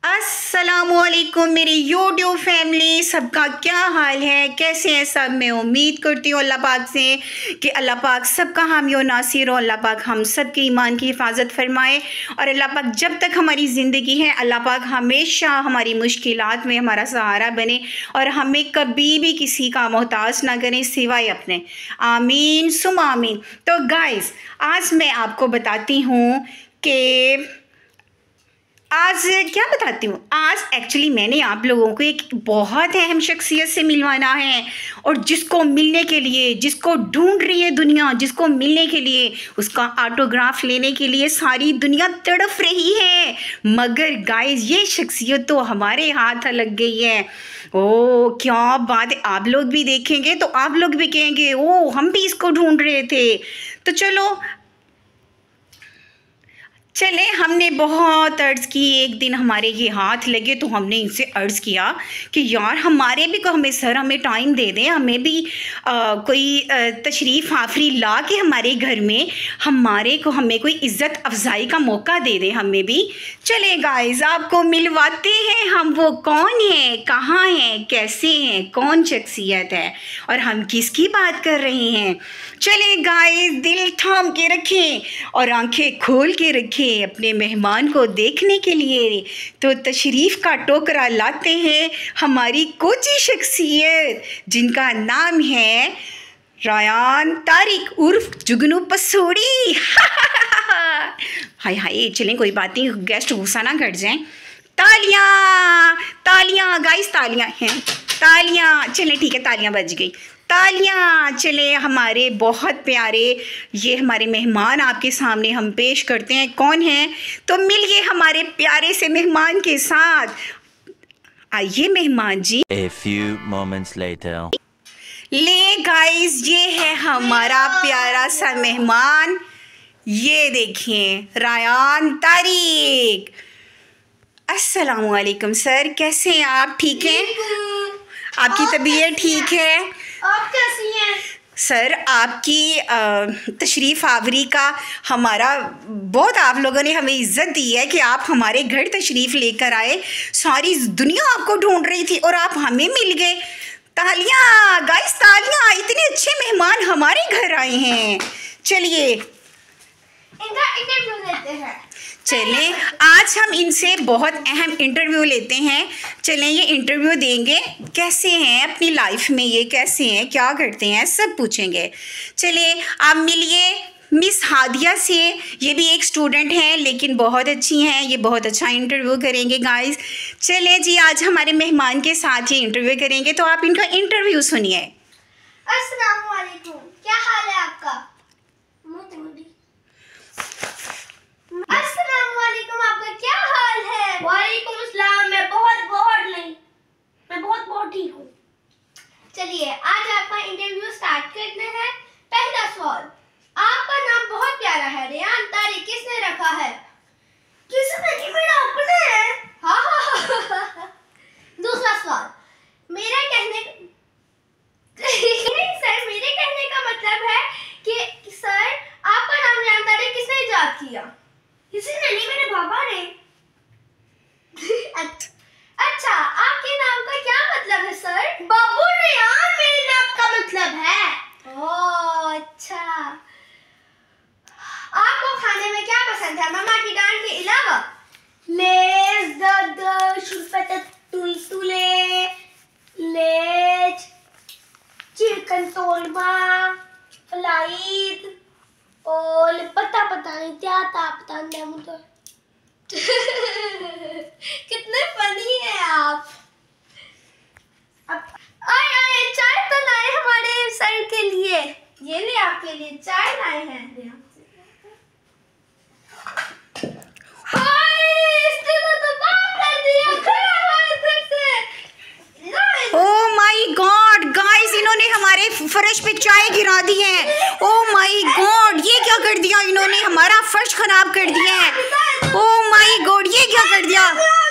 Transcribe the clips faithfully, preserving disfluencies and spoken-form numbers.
अस्सलामुअलैकुम मेरी YouTube family, सबका क्या हाल है, कैसे हैं सब। मैं उम्मीद करती हूँ अल्लाह पाक से कि अल्लाह पाक सबका हामी और नासिर हो। अल्लाह पाक हम सब के ईमान की हिफाजत फरमाए और अल्लाह पाक जब तक हमारी ज़िंदगी है अल्लाह पाक हमेशा हमारी मुश्किलात में हमारा सहारा बने और हमें कभी भी किसी का मोहताज ना करें सिवाय अपने। आमीन सुम आमीन। तो गाइस, आज मैं आपको बताती हूँ कि आज क्या बताती हूँ आज एक्चुअली मैंने आप लोगों को एक बहुत अहम शख्सियत से मिलवाना है और जिसको मिलने के लिए, जिसको ढूंढ रही है दुनिया, जिसको मिलने के लिए, उसका ऑटोग्राफ लेने के लिए सारी दुनिया तड़फ रही है। मगर गाइस, ये शख्सियत तो हमारे हाथ लग गई है। ओ क्या बात है, आप लोग भी देखेंगे तो आप लोग भी कहेंगे ओ हम भी इसको ढूंढ रहे थे। तो चलो चले, हमने बहुत अर्ज़ की, एक दिन हमारे ये हाथ लगे तो हमने इनसे अर्ज़ किया कि यार हमारे भी को हमें सर हमें टाइम दे दें, हमें भी आ, कोई तशरीफ़ आफरी ला के हमारे घर में हमारे को हमें कोई इज़्ज़त अफजाई का मौका दे दें हमें भी। चले गाइस, आपको मिलवाते हैं हम वो कौन है, कहाँ हैं, कैसे हैं, कौन शख्सियत है और हम किसकी बात कर रहे हैं। चले गाइस, दिल थाम के रखें और आंखें खोल के रखें अपने मेहमान को देखने के लिए। तो तशरीफ़ का टोकरा लाते हैं हमारी कोची शख्सियत जिनका नाम है रायान तारिक उर्फ जुगनू पसूड़ी। हाय हाय, चलें कोई बात नहीं, गेस्ट गुस्सा ना कर जाएं। तालियां तालियां गाइस, तालियां हैं, तालियां। चलें ठीक है, तालियां बज गई, तालियां। चले, हमारे बहुत प्यारे ये हमारे मेहमान आपके सामने हम पेश करते हैं। कौन है? तो मिलिए हमारे प्यारे से मेहमान के साथ। आइए मेहमान जी। A few moments later. ले गाइस, ये है हमारा प्यारा सा मेहमान, ये देखिए रायान तारिक। अस्सलामुअलैकुम सर, कैसे हैं आप? ठीक हैं? आपकी तबीयत ठीक है? आप कैसी हैं? सर, आपकी तशरीफ़ आवरी का हमारा बहुत, आप लोगों ने हमें इज़्ज़त दी है कि आप हमारे घर तशरीफ़ लेकर आए। सारी दुनिया आपको ढूंढ रही थी और आप हमें मिल गए। तालियां गाइस, तालियां, इतने अच्छे मेहमान हमारे घर आए हैं। चलिए इनका इंटरव्यू लेते हैं। चलें, आज हम इनसे बहुत अहम इंटरव्यू लेते हैं। चलें, ये इंटरव्यू देंगे, कैसे हैं अपनी लाइफ में, ये कैसे हैं, क्या करते हैं, सब पूछेंगे। चलिए, आप मिलिए मिस हादिया से। ये भी एक स्टूडेंट हैं लेकिन बहुत अच्छी हैं, ये बहुत अच्छा इंटरव्यू करेंगे गाइस। चलें जी, आज हमारे मेहमान के साथ ये इंटरव्यू करेंगे, तो आप इनका इंटरव्यू सुनिए। अस्सलाम वालेकुम, क्या हाल है आपका? अस्सलाम वालेकुम, आपका क्या हाल है? वालेकुम अस्सलाम, मैं बहुत बहुत नहीं, मैं बहुत बहुत ठीक हूँ। चलिए, आज आपका इंटरव्यू स्टार्ट करते हैं। पहला सवाल, आपका नाम बहुत प्यारा है, रायान तारिक, किसने रखा है? किसने की, मेरा अपना है। हाँ हाँ हाँ। दूसरा सवाल, मेरा कहने नहीं सर, मेरे कहने का मतलब है कि सर आपका नाम रायान तारिक किसने इजाद किया? किसी ने नहीं, मेरे पापा ने। अच्छा, आपके नाम का क्या मतलब है सर? बाबू रायान मेरे नाम का मतलब है। ओह अच्छा। आपको खाने में क्या पसंद है मम्मा की डांट के अलावा? लेज, दर्द, शुरपत, तुलतुले, लेज, चिकन तोलमा, फ्लाइट और पता पता नहीं क्या था, पता नहीं मुझे। कितने फनी है आप। अब आए आए, चाय तो लाए हमारे सर के लिए। ये ले आपके लिए चाय लाए हैं। इसने तो तबाह कर दिया इधर से। ओह माय गॉड गाइस, इन्होंने हमारे फर्श पे चाय गिरा दी है। ओह माय गॉड, ये क्या कर दिया इन्होंने, हमारा फर्श खराब कर दिया है। ओह माय गॉड, ये क्या कर दिया।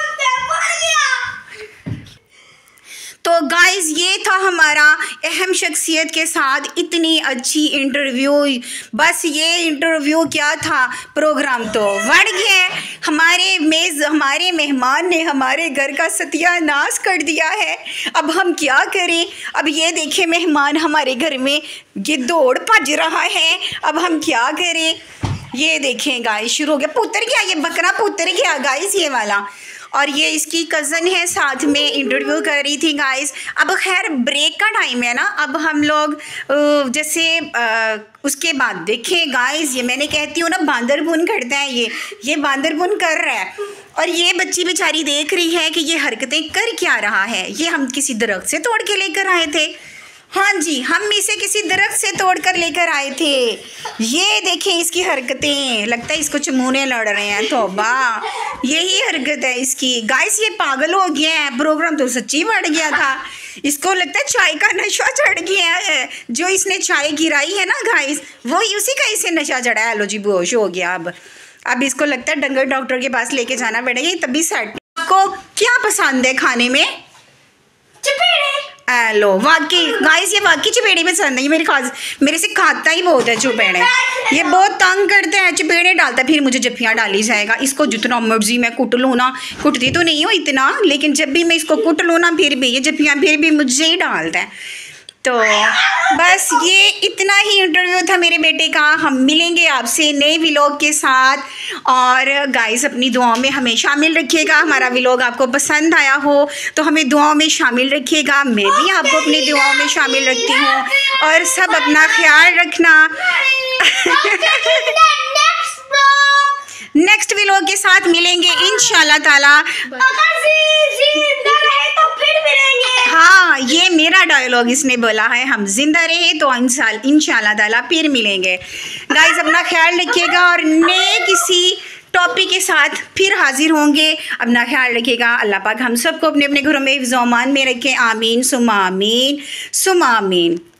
तो गाइस, ये था हमारा अहम शख्सियत के साथ इतनी अच्छी इंटरव्यू। बस ये इंटरव्यू क्या था, प्रोग्राम तो बढ़ गया। हमारे मेज़ हमारे मेहमान ने हमारे घर का सत्यानाश कर दिया है। अब हम क्या करें? अब ये देखें मेहमान हमारे घर में ये दौड़ भज रहा है। अब हम क्या करें? ये देखें गाइस, शुरू हो गया। पुत्र क्या, ये बकरा पुत्र क्या गाइस, ये वाला। और ये इसकी कज़न है, साथ में इंटरव्यू कर रही थी गाइस। अब खैर ब्रेक का टाइम है ना, अब हम लोग जैसे आ, उसके बाद देखें गाइस, ये मैंने कहती हूँ ना बांदरपुन करता है, ये ये बांदरपुन कर रहा है। और ये बच्ची बेचारी देख रही है कि ये हरकतें कर क्या रहा है। ये हम किसी दरख्त से तोड़ के लेकर आए थे। हाँ जी, हम इसे किसी दरख्त से तोड़ कर लेकर आए थे। ये देखें इसकी हरकतें, लगता है इसको चमूने लड़ रहे हैं। तौबा, यही हरकत है इसकी गाइस। ये पागल हो गया है, प्रोग्राम तो सच्ची बढ़ गया था। इसको लगता है चाय का नशा चढ़ गया है। जो इसने चाय गिराई है ना गाइस, वो उसी का इसे नशा चढ़ा है। लो जी, बेहोश हो गया। अब अब इसको लगता है डंगर डॉक्टर के पास लेके जाना पड़ेगा, तभी सेट। आपको क्या पसंद है खाने में? लो वाकई गाइस, ये वाकई चपेड़े पसंद है। ये मेरे खास मेरे से खाता ही बहुत है चपेड़े। ये बहुत तंग करते हैं, चपेड़े डालता है, फिर मुझे जफ्फियाँ डाली जाएगा। इसको जितना मर्जी मैं कुट लूँ ना, कुटती तो नहीं हूँ इतना, लेकिन जब भी मैं इसको कुट लूँ ना, फिर भी ये जफ्फियाँ फिर भी मुझे ही डालता है। तो बस ये इतना ही इंटरव्यू था मेरे बेटे का। हम मिलेंगे आपसे नए व्लॉग के साथ। और गाइस अपनी दुआओं में हमें शामिल रखिएगा। हमारा व्लॉग आपको पसंद आया हो तो हमें दुआओं में शामिल रखिएगा। मैं भी आपको अपनी दुआओं में शामिल रखती हूँ। और सब अपना ख्याल रखना। नेक्स्ट व्लॉग के साथ मिलेंगे इंशाल्लाह ताला। तो फिर मिलेंगे। हाँ, ये मेरा डायलॉग इसने बोला है, हम जिंदा रहे तो इंशाल्लाह ताला फिर मिलेंगे। गाइस अपना ख्याल रखिएगा और नए किसी टॉपिक के साथ फिर हाजिर होंगे। अपना ख्याल रखिएगा। अल्लाह पाक हम सबको अपने अपने घरों में हिफ्ज़-ओ-अमान में रखें। आमीन सुमा आमीन सुमा आमीन।